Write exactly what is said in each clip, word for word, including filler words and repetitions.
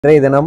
இன்றைய தினம்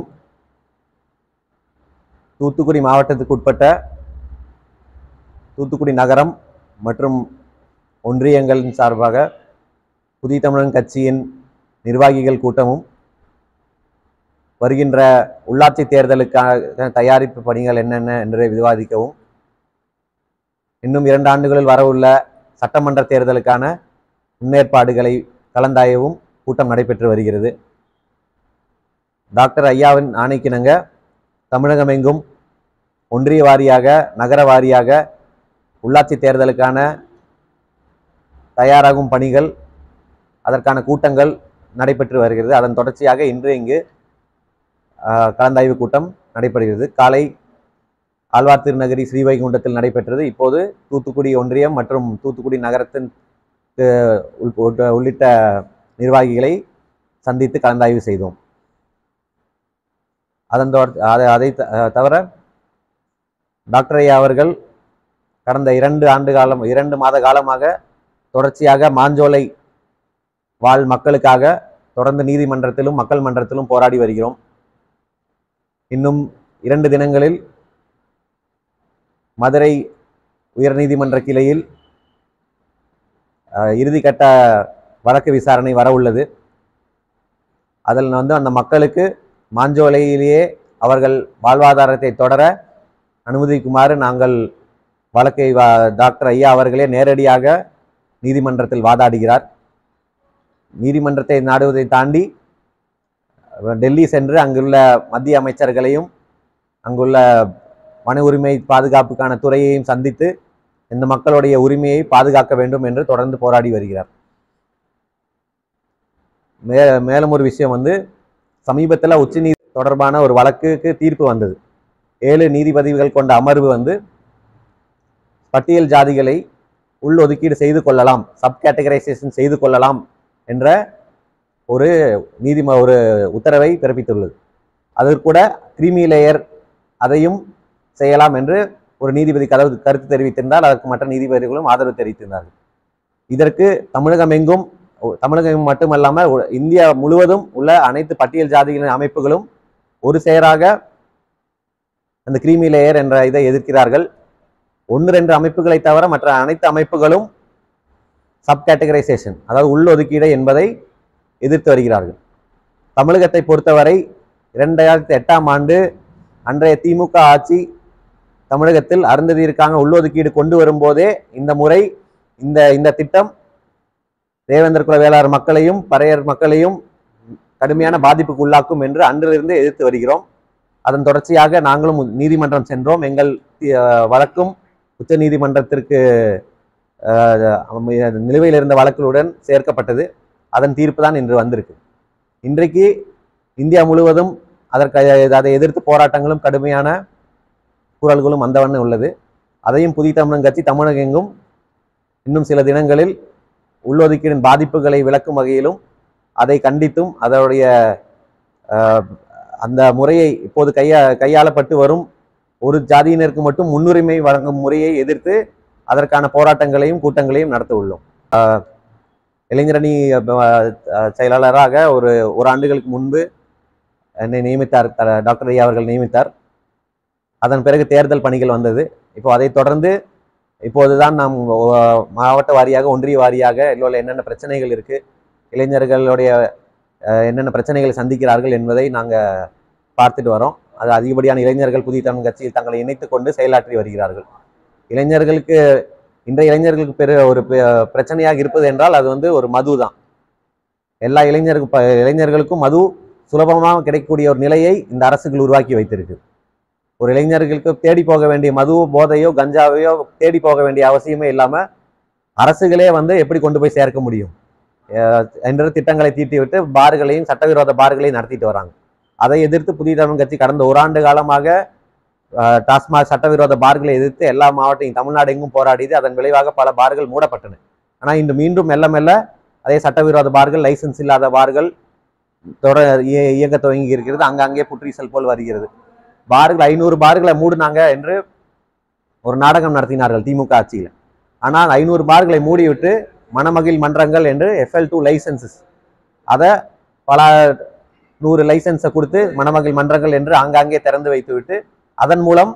தூத்துக்குடி மாவட்டத்துக்கு உட்பட்ட தூத்துக்குடி நகரம் மற்றும் ஒன்றியங்களின் சார்பாக புதிய தமிழன் கட்சியின் நிர்வாகிகள் கூட்டமும் வருகின்ற உள்ளாட்சி தேர்தலுக்கான தயாரிப்பு பணிகள் என்னென்ன என்று விவாதிக்கவும், இன்னும் இரண்டு ஆண்டுகளில் வரவுள்ள சட்டமன்ற தேர்தலுக்கான முன்னேற்பாடுகளை கலந்தாயவும் கூட்டம் நடைபெற்று வருகிறது. டாக்டர் ஐயாவின் ஆணைக்கிணங்க தமிழகமெங்கும் ஒன்றிய வாரியாக நகர வாரியாக உள்ளாட்சி தேர்தலுக்கான தயாராகும் பணிகள், அதற்கான கூட்டங்கள் நடைபெற்று வருகிறது. அதன் தொடர்ச்சியாக இன்று இங்கு கலந்தாய்வு கூட்டம் நடைபெறுகிறது. காலை ஆழ்வார் திருநகரி ஸ்ரீவைகுண்டத்தில் நடைபெற்றது. இப்போது தூத்துக்குடி ஒன்றியம் மற்றும் தூத்துக்குடி நகரத்தின் உள்ளிட்ட நிர்வாகிகளை சந்தித்து கலந்தாய்வு செய்தோம். அதன் அதை தவிர டாக்டர் ஐயா அவர்கள் கடந்த இரண்டு ஆண்டு காலம் இரண்டு மாத காலமாக தொடர்ச்சியாக மாஞ்சோலை வாழ் மக்களுக்காக தொடர்ந்து நீதிமன்றத்திலும் மக்கள் மன்றத்திலும் போராடி வருகிறோம். இன்னும் இரண்டு தினங்களில் மதுரை உயர்நீதிமன்ற கிளையில் இறுதிக்கட்ட வழக்கு விசாரணை வர உள்ளது. அதில் வந்து அந்த மக்களுக்கு மாஞ்சோலையிலேயே அவர்கள் வாழ்வாதாரத்தை தொடர அனுமதிக்குமாறு நாங்கள் வழக்கை டாக்டர் ஐயா அவர்களே நேரடியாக நீதிமன்றத்தில் வாதாடுகிறார். நீதிமன்றத்தை நாடுவதை தாண்டி டெல்லி சென்று அங்குள்ள மத்திய அமைச்சர்களையும் அங்குள்ள மன உரிமை பாதுகாப்புக்கான துறையையும் சந்தித்து இந்த மக்களுடைய உரிமையை பாதுகாக்க வேண்டும் என்று தொடர்ந்து போராடி வருகிறார். மே மேலும் ஒரு விஷயம் வந்து, சமீபத்தில் உச்ச நீதி தொடர்பான ஒரு வழக்குக்கு தீர்ப்பு வந்தது. ஏழு நீதிபதிகள் கொண்ட அமர்வு வந்து பட்டியல் ஜாதிகளை உள்ஒதுக்கீடு செய்து கொள்ளலாம், சப் கேட்டகரைசேஷன் செய்து கொள்ளலாம் என்ற ஒரு நீதிம ஒரு உத்தரவை பிறப்பித்துள்ளது. அதற்கு கூட கிரீமி லேயர் அதையும் செய்யலாம் என்று ஒரு நீதிபதி கதவு கருத்து தெரிவித்திருந்தால் அதற்கு மற்ற நீதிபதிகளும் ஆதரவு தெரிவித்திருந்தார்கள். இதற்கு தமிழகம் எங்கும் தமிழகம் மட்டுமல்லாமல் இந்தியா முழுவதும் உள்ள அனைத்து பட்டியல் ஜாதிகளின் அமைப்புகளும் ஒரு சேராக அந்த கிரீமி லேயர் என்ற இதை எதிர்க்கிறார்கள். ஒன்று ரெண்டு அமைப்புகளை தவிர மற்ற அனைத்து அமைப்புகளும் சப் கேட்டகரைசேஷன், அதாவது உள்ஒதுக்கீடு என்பதை எதிர்த்து வருகிறார்கள். தமிழகத்தை பொறுத்தவரை இரண்டாயிரத்தி எட்டாம் ஆண்டு அன்றைய திமுக ஆட்சி தமிழகத்தில் அருந்ததியிருக்காங்க உள்ளொதுக்கீடு கொண்டு வரும்போதே இந்த முறை இந்த இந்த திட்டம் தேவேந்திர குல வேளாளர் மக்களையும் பறையர் மக்களையும் கடுமையான பாதிப்புக்கு உள்ளாக்கும் என்று அன்றிலிருந்து எதிர்த்து வருகிறோம். அதன் தொடர்ச்சியாக நாங்களும் நீதிமன்றம் சென்றோம். எங்கள் வழக்கும் உச்ச நீதிமன்றத்திற்கு நிலுவையில் இருந்த வழக்குகளுடன் சேர்க்கப்பட்டது. அதன் தீர்ப்பு தான் இன்று வந்திருக்கு. இன்றைக்கு இந்தியா முழுவதும் அதற்கு அதை எதிர்த்து போராட்டங்களும் கடுமையான குரல்களும் வந்தவண்ணம் உள்ளது. அதையும் புதிய தமிழன் கட்சி தமிழகம் எங்கும் இன்னும் சில தினங்களில் உள்ளொதுக்கீடின் பாதிப்புகளை விளக்கும் வகையிலும் அதை கண்டித்தும் அதனுடைய அந்த முறையை இப்போது கையா கையாளப்பட்டு வரும் ஒரு ஜாதியினருக்கு மட்டும் முன்னுரிமை வழங்கும் முறையை எதிர்த்து அதற்கான போராட்டங்களையும் கூட்டங்களையும் நடத்த உள்ளோம். இளைஞரணி செயலாளராக ஒரு ஒரு ஆண்டுகளுக்கு முன்பு என்னை நியமித்தார், டாக்டர் ஐயா அவர்கள் நியமித்தார். அதன் பிறகு தேர்தல் பணிகள் வந்தது. இப்போ அதை தொடர்ந்து இப்போதுதான் நாம் மாவட்ட வாரியாக ஒன்றிய வாரியாக இல்லை என்னென்ன பிரச்சனைகள் இருக்குது, இளைஞர்களுடைய என்னென்ன பிரச்சனைகளை சந்திக்கிறார்கள் என்பதை நாங்கள் பார்த்துட்டு வரோம். அது அதிகப்படியான இளைஞர்கள் புதிய தமிழ் கட்சியில் தங்களை இணைத்து கொண்டு செயலாற்றி வருகிறார்கள். இளைஞர்களுக்கு இன்றைய இளைஞர்களுக்கு பெரு ஒரு பிரச்சனையாக இருப்பது என்றால் அது வந்து ஒரு மது தான். எல்லா இளைஞருக்கு இளைஞர்களுக்கும் மது சுலபமாக கிடைக்கக்கூடிய ஒரு நிலையை இந்த அரசுகள் உருவாக்கி வைத்திருக்கு. ஒரு இளைஞர்களுக்கு தேடி போக வேண்டிய மது போதையோ கஞ்சாவையோ தேடி போக வேண்டிய அவசியமே இல்லாமல் அரசுகளே வந்து எப்படி கொண்டு போய் சேர்க்க முடியும் என்ற திட்டங்களை தீட்டிவிட்டு பார்களையும் சட்டவிரோத பார்களையும் நடத்திட்டு வராங்க. அதை எதிர்த்து புதிய தமிழ் கட்சி கடந்த ஒரு ஆண்டு காலமாக டாஸ்மாக் சட்டவிரோத பார்களை எதிர்த்து எல்லா மாவட்டம் தமிழ்நாடு எங்கும் போராடியது. அதன் விளைவாக பல பார்கள் மூடப்பட்டன. ஆனால் இன்று மீண்டும் மெல்ல மெல்ல அதே சட்டவிரோத பார்கள், லைசன்ஸ் இல்லாத பார்கள் தொடர் இயங்க துவங்கி இருக்கிறது. அங்கங்கே புற்றீசல் போல் வருகிறது. பார்கள் ஐநூறு பார்களை மூடினாங்க என்று ஒரு நாடகம் நடத்தினார்கள் திமுக ஆட்சியில். ஆனால் ஐநூறு பார்களை மூடிவிட்டு மணமகிழ் மன்றங்கள் என்று எஃப்எல் டூ லைசன்சஸ் அதை பல நூறு லைசன்ஸை கொடுத்து மணமகள் மன்றங்கள் என்று ஆங்காங்கே திறந்து வைத்துவிட்டு அதன் மூலம்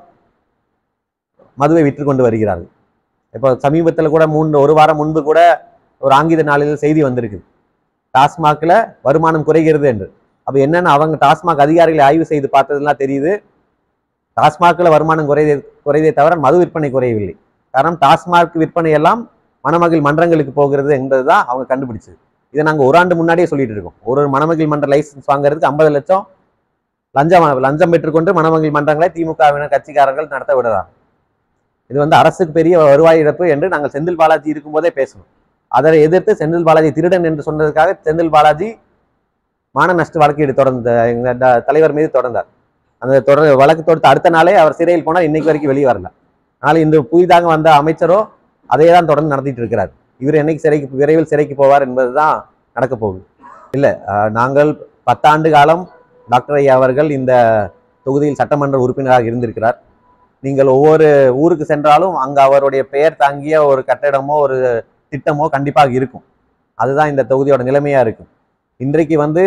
மதுவை விற்று கொண்டு வருகிறார்கள். இப்போ சமீபத்தில் கூட மூன்று ஒரு வாரம் முன்பு கூட ஒரு ஆங்கில நாளில் செய்தி வந்திருக்கு, டாஸ்மாக்ல வருமானம் குறைகிறது என்று. அப்போ என்னன்னு அவங்க டாஸ்மாக் அதிகாரிகளை ஆய்வு செய்து பார்த்ததுலாம் தெரியுது, டாஸ்மாக்ல வருமானம் குறையதே குறையதே தவிர மது விற்பனை குறையவில்லை. காரணம் டாஸ்மாக் விற்பனை எல்லாம் மணமகள் மன்றங்களுக்கு போகிறது என்பதுதான் அவங்க கண்டுபிடிச்சது. இதை நாங்கள் ஒரு ஆண்டு முன்னாடியே சொல்லிட்டு இருக்கோம். ஒரு மணமகள் மன்ற லைசன்ஸ் வாங்குறதுக்கு ஐம்பது லட்சம் லஞ்சம் லஞ்சம் பெற்றுக்கொண்டு மணமகள் மன்றங்களை திமுகவினர் கட்சிக்காரர்கள் நடத்த விடுறாங்க. இது வந்து அரசுக்கு பெரிய வருவாய் இழப்பு என்று நாங்கள் செந்தில் பாலாஜி இருக்கும் போதே பேசணும். அதை எதிர்த்து செந்தில் பாலாஜி திருடன் என்று சொன்னதுக்காக செந்தில் பாலாஜி மான நஷ்ட வழக்கீடு தொடர்ந்த எங்க தலைவர் மீது தொடர்ந்தார். அந்த தொடர் வழக்கு தொடுத்த அடுத்த நாளே அவர் சிறையில் போனால் இன்னைக்கு வரைக்கும் வெளியே வரல. அதனால இந்த புதிதாக வந்த அமைச்சரோ அதே தான் தொடர்ந்து நடத்திட்டு இருக்கிறார். இவர் என்னைக்கு சிறைக்கு விரைவில் சிறைக்கு போவார் என்பதுதான் நடக்க போகுது. இல்லை, நாங்கள் பத்தாண்டு காலம் டாக்டர் ஐயா அவர்கள் இந்த தொகுதியில் சட்டமன்ற உறுப்பினராக இருந்திருக்கிறார். நீங்கள் ஒவ்வொரு ஊருக்கு சென்றாலும் அங்கே அவருடைய பெயர் தாங்கிய ஒரு கட்டடமோ ஒரு திட்டமோ கண்டிப்பாக இருக்கும். அதுதான் இந்த தொகுதியோட நிலைமையா இருக்கும். இன்றைக்கு வந்து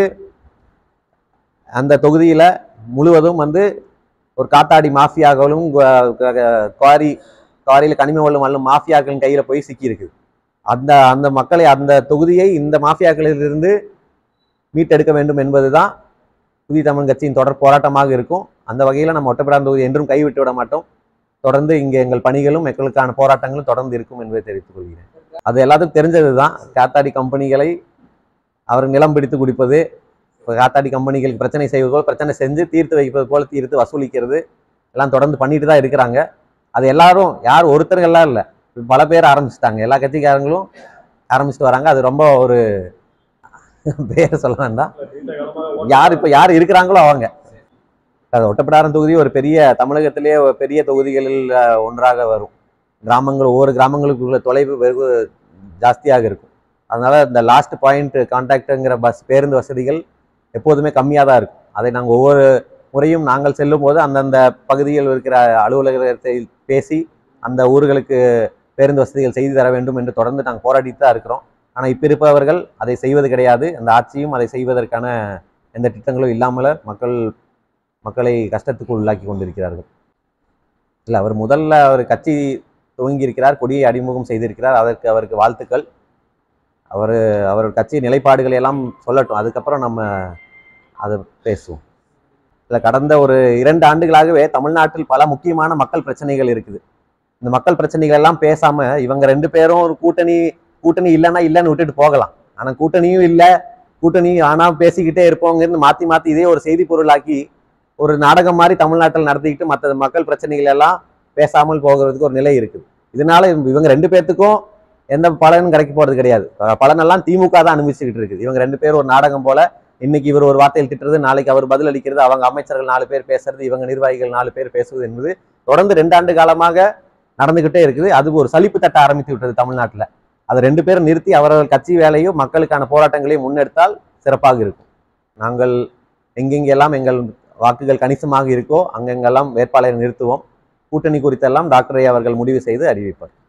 அந்த தொகுதியில முழுவதும் வந்து ஒரு காத்தாடி மாஃபியாக்களும் குவாரி குவாரியில் கனிம வளம் அள்ளும் மாஃபியாக்களின் கையில போய் சிக்கி இருக்குது. அந்த அந்த மக்களை அந்த தொகுதியை இந்த மாஃபியாக்களிலிருந்து மீட்டெடுக்க வேண்டும் என்பதுதான் புதிய தமிழ் கட்சியின் தொடர் போராட்டமாக இருக்கும். அந்த வகையில் நம்ம ஒட்டப்பிடாரம் தொகுதி என்றும் கைவிட்டு விட மாட்டோம். தொடர்ந்து இங்கே எங்கள் பணிகளும் மக்களுக்கான போராட்டங்களும் தொடர்ந்து இருக்கும் என்பதை தெரிவித்துக் கொள்கிறேன். அது எல்லாத்துக்கும் தெரிஞ்சது தான். காத்தாடி கம்பெனிகளை அவர் நிலம் பிடித்து குடிப்பது, காத்தாடி கம்பெனிகளுக்கு பிரச்சனை செய்வது போல் பிரச்சனை செஞ்சு தீர்த்து வைப்பது போல தீர்த்து வசூலிக்கிறது எல்லாம் தொடர்ந்து பண்ணிட்டு தான் இருக்கிறாங்க. அது எல்லாரும் யார் ஒருத்தர்கள்லாம் இல்லை, பல பேர் ஆரம்பிச்சுட்டாங்க. எல்லா கட்சிக்காரங்களும் ஆரம்பிச்சுட்டு வராங்க. அது ரொம்ப ஒரு பேர் சொல்ல வேண்டாம், யார் இப்போ யார் இருக்கிறாங்களோ அவங்க. அது ஒட்டப்பிடாரம் தொகுதி ஒரு பெரிய தமிழகத்திலே ஒரு பெரிய தொகுதிகளில் ஒன்றாக வரும். கிராமங்கள் ஒவ்வொரு கிராமங்களுக்கு உள்ள தொலைவு வெகு ஜாஸ்தியாக இருக்கும். அதனால இந்த லாஸ்ட் பாயிண்ட் கான்டாக்டுங்கிற பஸ் பேருந்து வசதிகள் எப்போதுமே கம்மியாக தான் இருக்கும். அதை நாங்கள் ஒவ்வொரு முறையும் நாங்கள் செல்லும் போது அந்தந்த பகுதியில் இருக்கிற அலுவலகத்தை பேசி அந்த ஊர்களுக்கு பேருந்து வசதிகள் செய்து தர வேண்டும் என்று தொடர்ந்து நாங்கள் போராடிட்டு தான் இருக்கிறோம். ஆனால் இப்போ இருப்பவர்கள் அதை செய்வது கிடையாது. அந்த ஆட்சியும் அதை செய்வதற்கான எந்த திட்டங்களும் இல்லாமல் மக்கள் மக்களை கஷ்டத்துக்கு உள்ளாக்கி கொண்டிருக்கிறார்கள். இல்லை, அவர் முதல்ல அவர் கட்சி துவங்கி இருக்கிறார், கொடியை அறிமுகம் செய்திருக்கிறார். அதற்கு அவருக்கு வாழ்த்துக்கள். அவர் அவர் கட்சி நிலைப்பாடுகளை எல்லாம் சொல்லட்டும், அதுக்கப்புறம் நம்ம அதை பேசுவோம். இல்லை, கடந்த ஒரு இரண்டு ஆண்டுகளாகவே தமிழ்நாட்டில் பல முக்கியமான மக்கள் பிரச்சனைகள் இருக்குது. இந்த மக்கள் பிரச்சனைகள் எல்லாம் பேசாம இவங்க ரெண்டு பேரும் ஒரு கூட்டணி கூட்டணி இல்லைன்னா இல்லைன்னு விட்டுட்டு போகலாம். ஆனால் கூட்டணியும் இல்லை, கூட்டணி ஆனால் பேசிக்கிட்டே இருப்போங்கிறது மாற்றி மாற்றி இதே ஒரு செய்தி பொருளாக்கி ஒரு நாடகம் மாதிரி தமிழ்நாட்டில் நடத்திக்கிட்டு மற்ற மக்கள் பிரச்சனைகள் எல்லாம் பேசாமல் போகிறதுக்கு ஒரு நிலை இருக்குது. இதனால இவங்க ரெண்டு பேர்த்துக்கும் எந்த பலனும் கிடைக்க போறது கிடையாது. பலனெல்லாம் திமுக தான் அனுபவிச்சுக்கிட்டு இருக்குது. இவங்க ரெண்டு பேரும் ஒரு நாடகம் போல, இன்னைக்கு இவர் ஒரு வார்த்தையில் திட்டுறது, நாளைக்கு அவர் பதில் அளிக்கிறது, அவங்க அமைச்சர்கள் நாலு பேர் பேசுறது, இவங்க நிர்வாகிகள் நாலு பேர் பேசுவது என்பது தொடர்ந்து ரெண்டு ஆண்டு காலமாக நடந்துகிட்டே இருக்குது. அது ஒரு சலிப்பு தட்ட ஆரம்பித்து விட்டது தமிழ்நாட்டில். அதை ரெண்டு பேரும் நிறுத்தி அவர்கள் கட்சி வேலையும் மக்களுக்கான போராட்டங்களையும் முன்னெடுத்தால் சிறப்பாக இருக்கும். நாங்கள் எங்கெங்கெல்லாம் எங்கள் வாக்குகள் கணிசமாக இருக்கோ அங்கெங்கெல்லாம் வேட்பாளரை நிறுத்துவோம். கூட்டணி குறித்தெல்லாம் டாக்டர் ஐயா அவர்கள் முடிவு செய்து அறிவிப்பார்.